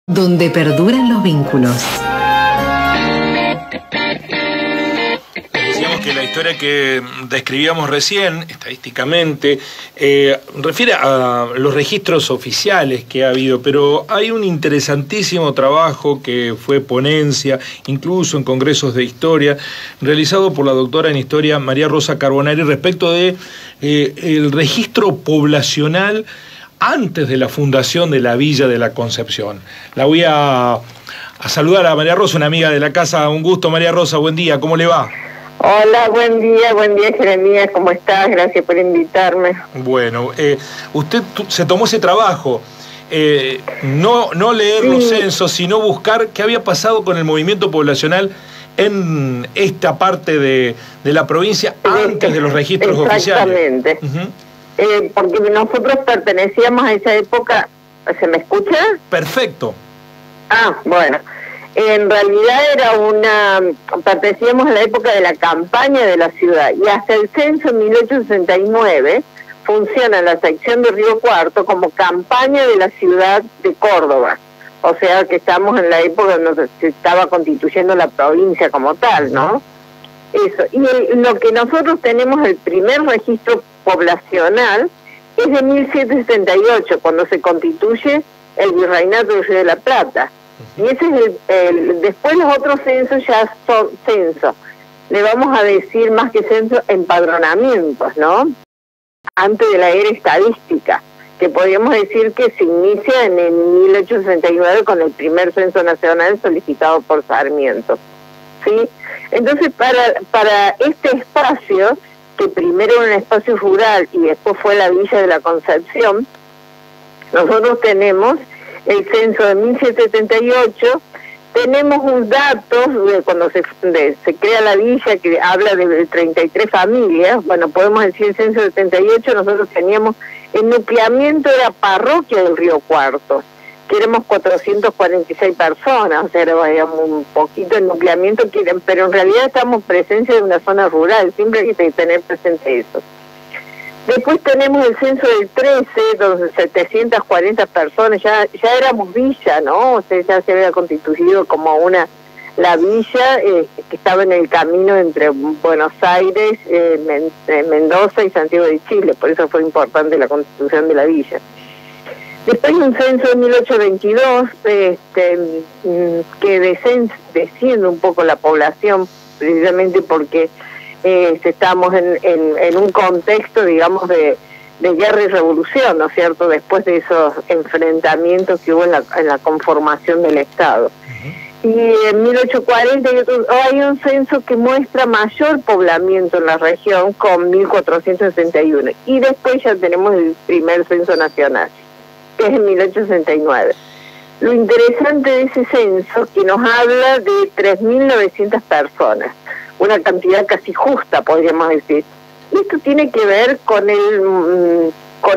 donde perduran los vínculos. Decíamos que la historia que describíamos recién, estadísticamente, refiere a los registros oficiales que ha habido, pero hay un interesantísimo trabajo que fue ponencia, incluso en congresos de historia, realizado por la doctora en historia María Rosa Carbonari respecto de el registro poblacional antes de la fundación de la Villa de la Concepción. La voy a saludar a María Rosa, una amiga de la casa. Un gusto, María Rosa, buen día, ¿cómo le va? Hola, buen día, Jeremías, ¿cómo estás? Gracias por invitarme. Bueno, usted se tomó ese trabajo, no leer los censos, sino buscar qué había pasado con el movimiento poblacional en esta parte de la provincia antes de los registros oficiales. Exactamente. Porque nosotros pertenecíamos a esa época. ¿Se me escucha? Perfecto. Bueno. En realidad pertenecíamos a la época de la campaña de la ciudad, y hasta el censo en 1869 funciona la sección de Río Cuarto como campaña de la ciudad de Córdoba. O sea que estamos en la época donde se estaba constituyendo la provincia como tal, ¿no? Eso. Y lo que nosotros tenemos, el primer registro poblacional, es de 1778, cuando se constituye el Virreinato del Río de la Plata. Y ese es después los otros censos ya son censos. Le vamos a decir más que censo, empadronamientos, ¿no? Antes de la era estadística, que podríamos decir que se inicia en el 1869 con el primer censo nacional solicitado por Sarmiento, ¿sí? Entonces, para este espacio, que primero era un espacio rural y después fue la Villa de la Concepción, nosotros tenemos el censo de 1778, tenemos un dato de cuando se crea la villa, que habla de 33 familias. Bueno, podemos decir el censo de 78, nosotros teníamos el nucleamiento de la parroquia del Río Cuarto, que éramos 446 personas, o sea, era un poquito el nucleamiento, pero en realidad estamos en presencia de una zona rural, siempre hay que tener presente eso. Después tenemos el censo del 13, donde 740 personas, ya éramos villa, ¿no? O sea, ya se había constituido como la villa que estaba en el camino entre Buenos Aires, Mendoza y Santiago de Chile, por eso fue importante la constitución de la villa. Después un censo de 1822, que desciende un poco la población, precisamente porque estamos en un contexto, digamos, de guerra y revolución, ¿no es cierto?, después de esos enfrentamientos que hubo en la conformación del Estado. Y en 1840 hay un censo que muestra mayor poblamiento en la región, con 1461. Y después ya tenemos el primer censo nacional, que es en 1869. Lo interesante de ese censo, que nos habla de 3.900 personas, una cantidad casi justa, podríamos decir. Y esto tiene que ver con el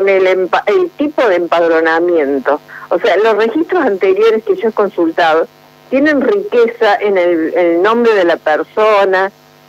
tipo de empadronamiento. O sea, los registros anteriores que yo he consultado tienen riqueza en el nombre de la persona,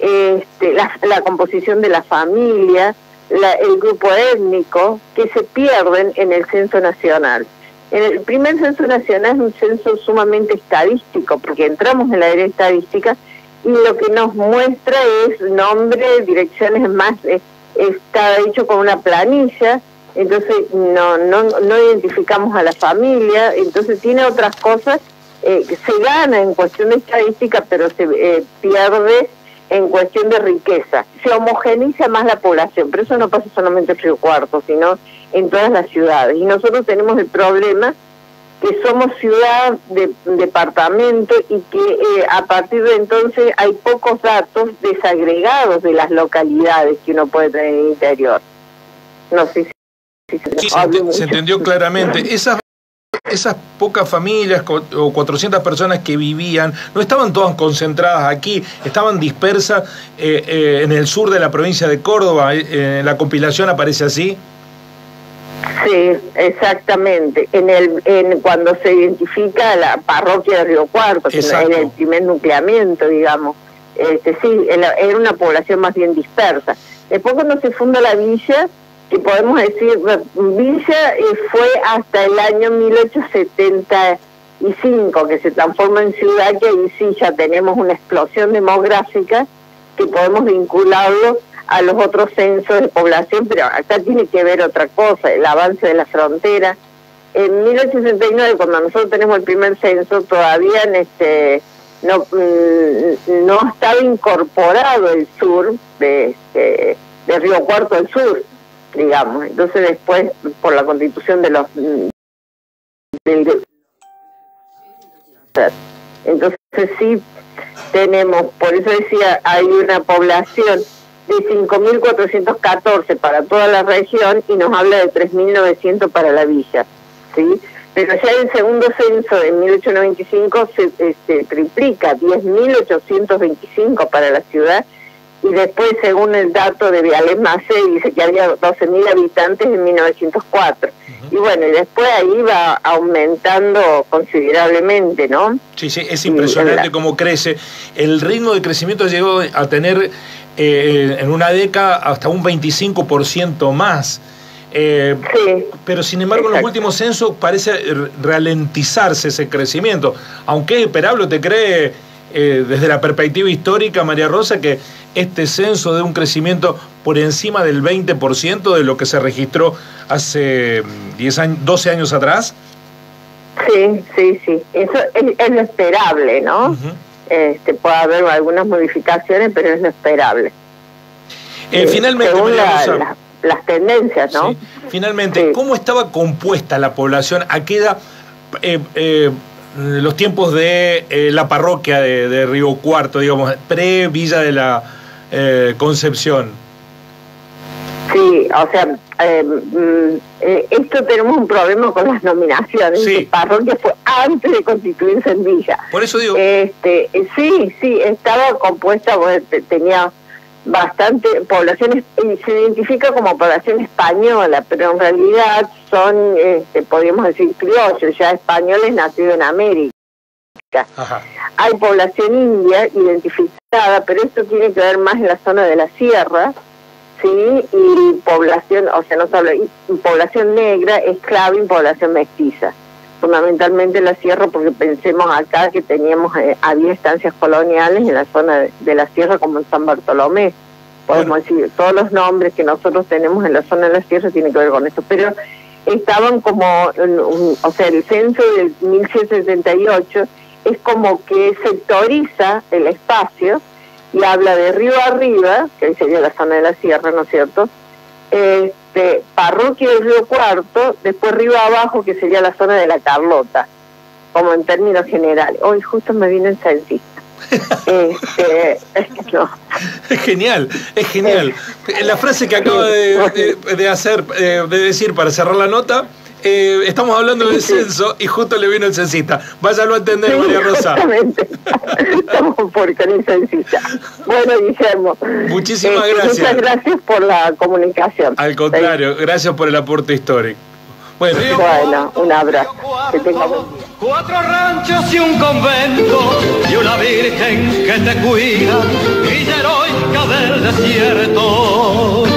la composición de la familia, el grupo étnico, que se pierden en el censo nacional. El primer censo nacional es un censo sumamente estadístico, porque entramos en la era estadística y lo que nos muestra es nombre, direcciones, más está hecho con una planilla, entonces no identificamos a la familia, entonces tiene otras cosas que se gana en cuestión de estadística, pero se pierde en cuestión de riqueza. Se homogeniza más la población, pero eso no pasa solamente en Río Cuarto, sino en todas las ciudades. Y nosotros tenemos el problema que somos ciudad, departamento, y que a partir de entonces hay pocos datos desagregados de las localidades que uno puede tener en el interior. No sé si se entendió claramente. Esas pocas familias o 400 personas que vivían, no estaban todas concentradas aquí, estaban dispersas en el sur de la provincia de Córdoba. En la compilación aparece así. Sí, exactamente. Cuando se identifica la parroquia de Río Cuarto, que en el primer nucleamiento, digamos, sí, era una población más bien dispersa. Después, cuando se funda la villa, que podemos decir, Villa fue hasta el año 1870 y 5 que se transforma en ciudad, que ahí sí ya tenemos una explosión demográfica que podemos vincularlo a los otros censos de población, pero acá tiene que ver otra cosa, el avance de la frontera. En 1869, cuando nosotros tenemos el primer censo, todavía no estaba incorporado el sur de Río Cuarto del Sur, digamos. Entonces después, por la constitución de los... entonces sí tenemos, por eso decía, hay una población de 5.414 para toda la región y nos habla de 3.900 para la villa, ¿sí? Pero ya el segundo censo de 1895 se triplica, 10.825 para la ciudad, y después, según el dato de Viales Macé, dice que había 12.000 habitantes en 1904. Y bueno, y después ahí va aumentando considerablemente, ¿no? Sí, sí, es impresionante cómo crece. El ritmo de crecimiento llegó a tener en una década hasta un 25% más. Sí, pero sin embargo, exacto, en los últimos censos parece ralentizarse ese crecimiento. Aunque es esperable, ¿te cree desde la perspectiva histórica, María Rosa, que este censo dé un crecimiento por encima del 20% de lo que se registró hace 12 años atrás? Sí. Eso es lo esperable, ¿no? Puede haber algunas modificaciones, pero es lo esperable. Finalmente, María Rosa, las tendencias, ¿no? Sí. Finalmente, ¿cómo estaba compuesta la población? ¿A qué edad, los tiempos de la parroquia de Río Cuarto, digamos, pre-Villa de la Concepción? Sí, o sea, esto tenemos un problema con las nominaciones. Sí. Parroquia fue antes de constituirse en Villa. Por eso digo. Sí, estaba compuesta, tenía bastante poblaciones, y se identifica como población española, pero en realidad son, podríamos decir, criollos, ya españoles nacidos en América. Ajá. Hay población india identificada, pero esto tiene que ver más en la zona de la sierra, ¿sí? Y población, o sea, no solo, y población negra, esclava y población mestiza. Fundamentalmente en la sierra, porque pensemos acá que había estancias coloniales en la zona de la sierra, como en San Bartolomé. Podemos decir, todos los nombres que nosotros tenemos en la zona de la sierra tienen que ver con esto, pero estaban como, o sea, el censo del 1778 es como que sectoriza el espacio y habla de río arriba, que sería la zona de la sierra, ¿no es cierto?, parroquia del Río Cuarto, después río abajo, que sería la zona de la Carlota, como en términos generales. Hoy justo me vino el censista. No. Es genial. La frase que acaba de decir para cerrar la nota, estamos hablando del censo y justo le vino el censista. Váyalo a entender, María Rosa. Exactamente. Estamos por el censista. Bueno, Guillermo. Muchísimas gracias. Muchas gracias por la comunicación. Al contrario, gracias por el aporte histórico. Bueno, un abrazo. Que tenga buen día. 4 ranchos y un convento y una virgen que te cuida, Villa heroica del desierto.